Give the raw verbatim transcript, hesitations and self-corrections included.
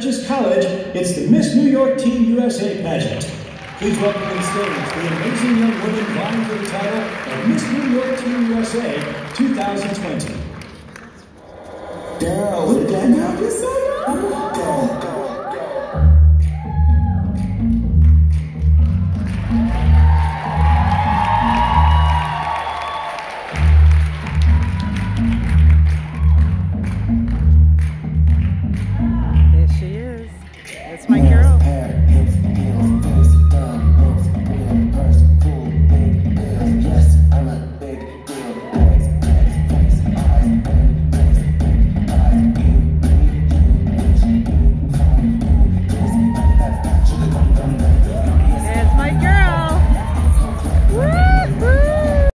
Francis College, it's the Miss New York Teen U S A pageant. Please welcome to the stage the amazing young woman vying for the title of Miss New York Teen U S A two thousand twenty. Girl, what did that girl just say? Go, go. There she is. That's my girl.